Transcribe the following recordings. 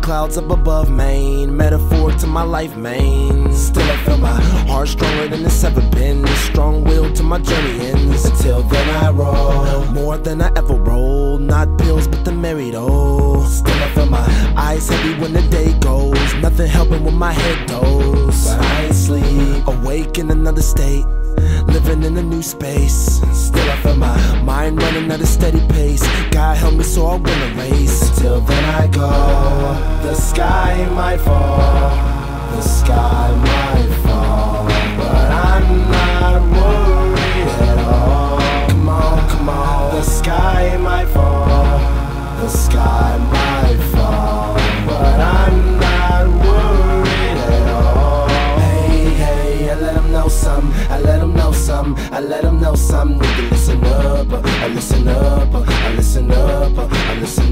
clouds up above Maine, metaphor to my life, man. Still I feel my heart stronger than it's ever been. Strong will to my journey ends. Until then I roll more than I ever rolled. Not pills but the married old. Still I feel my eyes heavy when the day goes. Nothing helping when my head goes. But I ain't sleep, awake in another state, living in a new space. Still I feel my mind running at a steady pace. God help me so I win a race. Till then I go. The sky might fall, the sky might fall, but I'm not worried at all. Come on, come on. The sky might fall, the sky might fall, but I'm not worried at all. Hey, hey, I let them know something, I let them know something, I let them know something. Nigga, listen up, I listen up, I listen up, I listen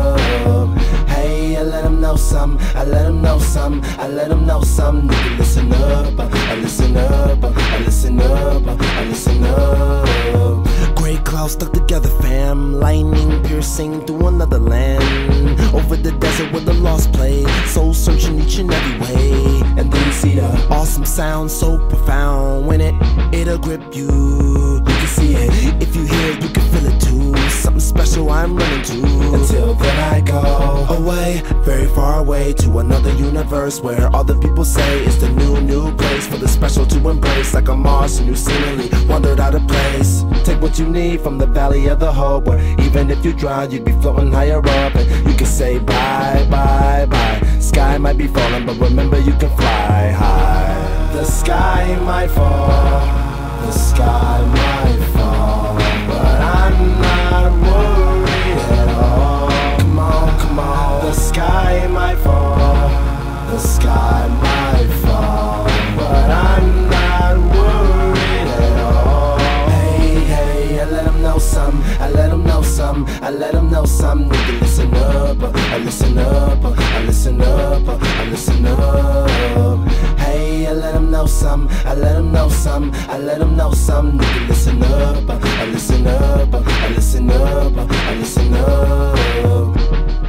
up. Hey, I let them know something, I let them know something, I let them know something. Nigga, listen up, I listen up, I listen up, I listen up. Gray clouds stuck together, fam. Lightning piercing through another land. Over the desert where the lost play. Soul searching each and every way. And then you see the awesome sound so profound. When it'll grip you. You can see it. If you hear it, you can feel it too. Something special I'm running to. Until then I go away, very far away, to another universe where all the people say it's the new place for the special to embrace. Like a Mars, a new scenery, wandered out of place. Take what you need from the valley of the hope, where even if you drown, you'd be floating higher up. And you can say bye, bye, bye. Sky might be falling, but remember you can fly high. The sky might fall, the sky might fall, but I'm not worried at all. Come on, come on. The sky might fall, the sky might fall, but I'm not worried at all. Hey, hey, I let them know something, I let them know something, I let them know something. Nigga, listen up, I listen up, I listen up, I listen up. Hey, I let them know something, I let them know something, I let them know something. Nigga, listen up, I listen up, I listen up, I listen up.